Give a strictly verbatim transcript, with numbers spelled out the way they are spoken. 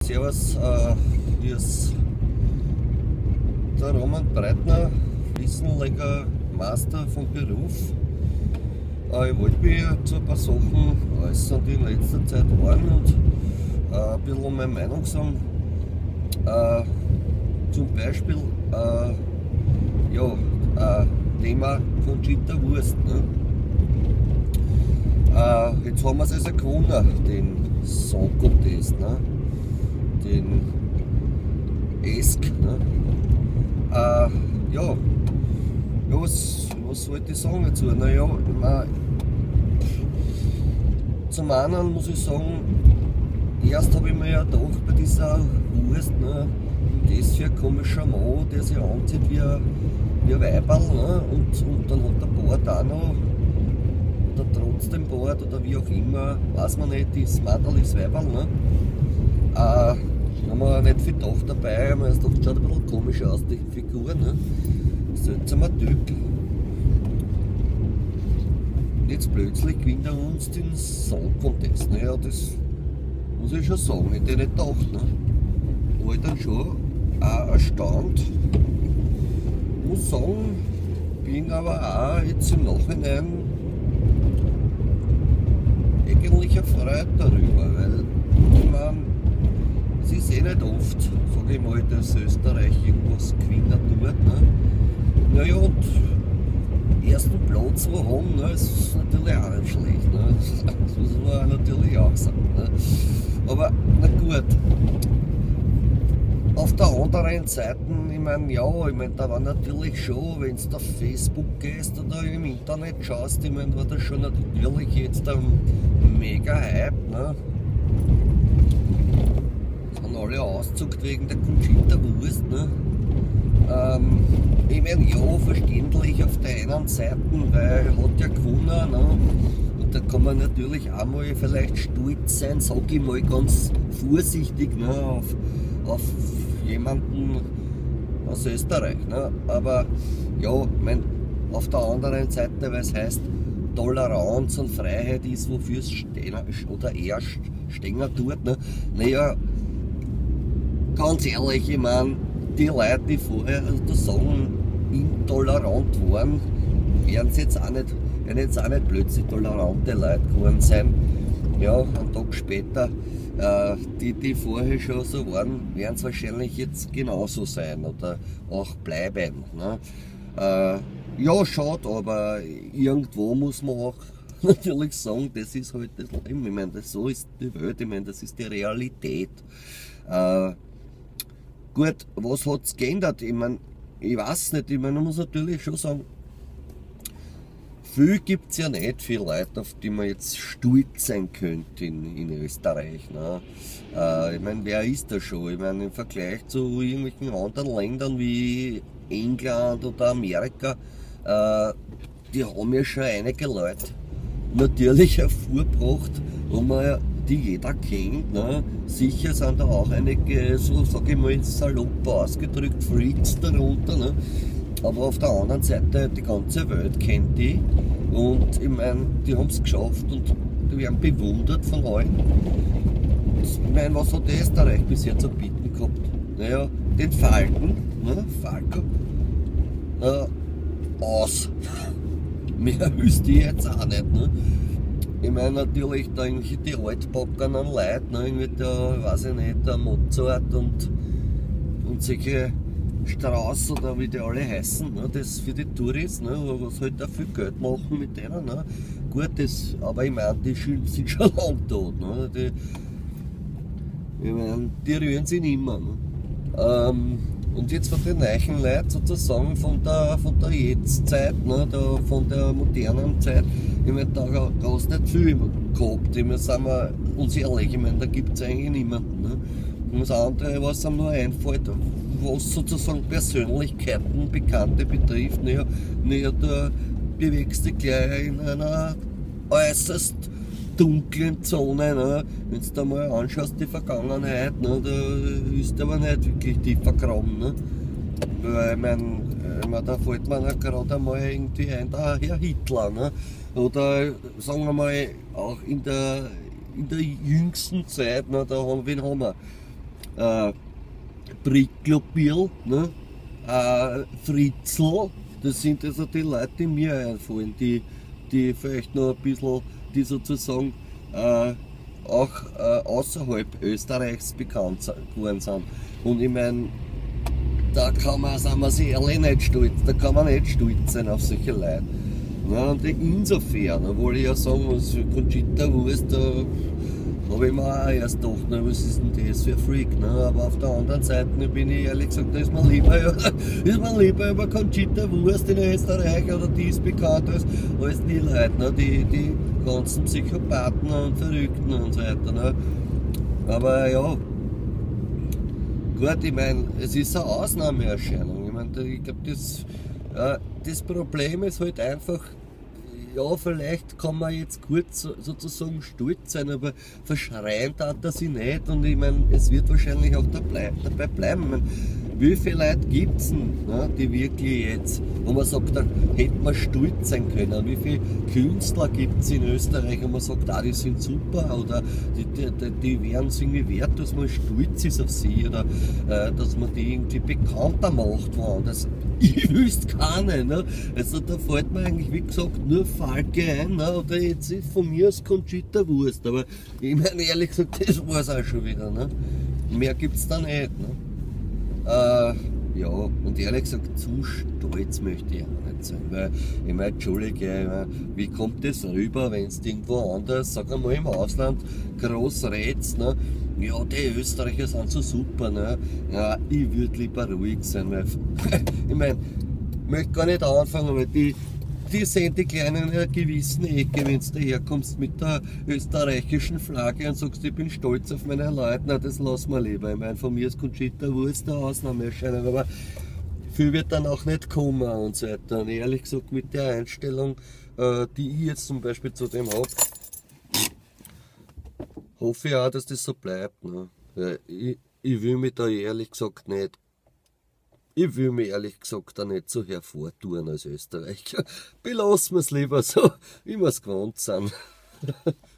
Servus, äh, hier ist der Roman Breitner, Fliesenleger Master vom Beruf. Äh, ich wollte mich zu ein paar Sachen äußern, die in letzter Zeit waren und äh, ein bisschen meine Meinung sagen. Äh, zum Beispiel, äh, ja, äh, Thema Conchita Wurst. Ne? Äh, jetzt haben wir es also gewonnen, den Song Contest, ne? Den Esk. Ne? Äh, ja, ja was, was wollte ich sagen dazu? Naja, ich mein, zum einen muss ich sagen, erst habe ich mir ja gedacht, bei dieser Wurst, ne, das für ein komischer Mann, der sich anzieht wie ein, wie ein Weiberl, ne, und, und dann hat der Bart auch noch, oder trotzdem Bart, oder wie auch immer, weiß man nicht, das Madel ist Weiberl, ne. Äh, haben wir nicht viel gedacht dabei, man gedacht, schaut ein bisschen komisch aus, die Figur, ne. Seltsamer Typ. Und jetzt plötzlich gewinnt er uns den Song Contest. Naja, das muss ich schon sagen, hätte ich nicht gedacht. Ne? War ich dann schon auch erstaunt. Muss sagen, bin aber auch jetzt im Nachhinein eigentlich erfreut darüber, weil ich meine, es ist eh nicht oft, sage ich mal, dass Österreich irgendwas gewinnen tut. Ne? Naja, und ersten Platz wo haben, ne, ist natürlich auch nicht schlecht. Ne? Das muss man natürlich auch sagen. Ne? Aber na gut. Auf der anderen Seite, ich meine, ja, ich meine, da war natürlich schon, wenn du auf Facebook gehst oder im Internet schaust, ich meine, war das schon natürlich jetzt ein mega Hype. Ne? Sind alle ausgezuckt wegen der Conchita Wurst. Ne? Ähm, ich meine, ja, verständlich auf der einen Seite, weil er hat ja gewonnen, ne? Und da kann man natürlich auch mal vielleicht stolz sein, sag ich mal ganz vorsichtig, ne? auf, auf jemanden aus Österreich. Ne? Aber ja, ich mein, auf der anderen Seite, weil es heißt, Toleranz und Freiheit ist, wofür es stehen, oder er stehen tut. Ne? Naja, ganz ehrlich, ich meine, die Leute, die vorher also sagen, intolerant waren, werden jetzt auch nicht, werden jetzt auch nicht plötzlich tolerante Leute geworden sein. Ja, einen Tag später, äh, die, die vorher schon so waren, werden es wahrscheinlich jetzt genauso sein oder auch bleiben. Ne? Äh, ja, schade, aber irgendwo muss man auch natürlich sagen, das ist halt das Leben. Ich meine, das, so ist die Welt, ich meine, das ist die Realität. Äh, Gut, was hat es geändert? Ich meine, ich weiß nicht, ich meine, man muss natürlich schon sagen, viel gibt es ja nicht, viele Leute, auf die man jetzt stolz sein könnte in, in Österreich. Ne? Äh, ich meine, wer ist da schon? Ich meine, im Vergleich zu irgendwelchen anderen Ländern wie England oder Amerika, äh, die haben ja schon einige Leute natürlich hervorgebracht, wo man die jeder kennt. Ne? Sicher sind da auch einige, so sage ich mal salopp ausgedrückt, Freaks darunter. Ne? Aber auf der anderen Seite, die ganze Welt kennt die. Und ich meine, die haben es geschafft und die werden bewundert von allen. Ich meine, was hat Österreich bisher zu bieten gehabt? Naja, den Falken, ne? Falco, äh, aus. Mehr wüsste ich jetzt auch nicht. Ne? Ich meine natürlich da irgendwie die Altbacken an Leuten, ne, irgendwie der, weiß ich nicht, der Mozart und, und solche Strauß oder wie die alle heißen, ne, das für die Touris, ne, was halt da viel Geld machen mit denen. Ne. Gut, das, aber ich meine, die sind schon lang tot. Ne, die, ich meine, die rühren sich nicht mehr. Ne. Ähm, und jetzt von den neuen Leuten sozusagen von der, von der Jetztzeit, ne, der, von der modernen Zeit, ich meine, da hast du nicht viel gehabt. Ich meine, sind wir uns ehrlich, ich meine, da gibt es eigentlich niemanden. Ne? Und das andere, was einem nur einfällt, was sozusagen Persönlichkeiten, Bekannte betrifft, naja, naja, da bewegst du dich gleich in einer äußerst dunklen Zone. Ne? Wenn du dir mal anschaust, die Vergangenheit, ne, da ist aber nicht wirklich tief vergraben. Ne? Weil, ich meine, da fällt mir gerade einmal irgendwie ein, der Herr Hitler. Ne? Oder sagen wir mal, auch in der, in der jüngsten Zeit, ne, da haben, wen haben wir? äh, Bricklopierl, ne? äh, Fritzl, das sind also die Leute, die mir einfallen, die, die vielleicht noch ein bisschen, die sozusagen äh, auch äh, außerhalb Österreichs bekannt geworden sind. Und ich meine, da kann man, sind wir sich ehrlich nicht stolz, da kann man nicht stolz sein auf solche Leute. Ja, und insofern, obwohl ich ja sagen muss, Conchita Wurst, da habe ich mir auch erst gedacht, na, was ist denn das für ein Freak, ne? Aber auf der anderen Seite bin ich ehrlich gesagt, da ist mir lieber, ja, ist mir lieber über Conchita Wurst in Österreich, oder die ist bekannt als, als die Leute, ne? die, die ganzen Psychopathen und Verrückten und so weiter. Ne? Aber ja, gut, ich meine, es ist eine Ausnahmeerscheinung. Ich meine, ich glaube, das, äh, das Problem ist halt einfach, ja, vielleicht kann man jetzt kurz sozusagen stolz sein, aber verschreien darf er sich nicht. Und ich meine, es wird wahrscheinlich auch dabei bleiben. Ich meine, wie viele Leute gibt es denn, ne, die wirklich jetzt, wo man sagt, da hätte man stolz sein können? Wie viele Künstler gibt es in Österreich, wo man sagt, ah, die sind super, oder die, die, die wären es irgendwie wert, dass man stolz ist auf sie, oder äh, dass man die irgendwie bekannter macht woanders. Ich wüsste keine, ne? Also da fällt mir eigentlich, wie gesagt, nur Falke ein, ne? Oder jetzt ist von mir aus Conchita Wurst, aber ich meine ehrlich gesagt, das war es auch schon wieder, ne? Mehr gibt es da nicht, ne? Äh, ja, und ehrlich gesagt, zu stolz möchte ich auch nicht sein, weil, ich meine, entschuldige, ich mein, wie kommt das rüber, wenn es irgendwo anders, sag einmal im Ausland, groß redst, ne? Ja, die Österreicher sind so super, ne? Ja, ich würde lieber ruhig sein, weil, ich meine, ich möchte gar nicht anfangen, weil die, die sehen die Kleinen in einer gewissen Ecke, wenn du daherkommst mit der österreichischen Flagge und sagst, ich bin stolz auf meine Leute, na, das lassen wir lieber. Ich meine, von mir ist Conchita Wurst eine Ausnahmeerscheinung, aber viel wird dann auch nicht kommen und so weiter. Und ehrlich gesagt, mit der Einstellung, äh, die ich jetzt zum Beispiel zu dem habe, hoffe ich auch, dass das so bleibt. Ne? Ja, ich, ich will mich da ehrlich gesagt nicht, ich will mich ehrlich gesagt da nicht so hervortun als Österreicher. Belassen wir es lieber so, wie wir es gewohnt sind.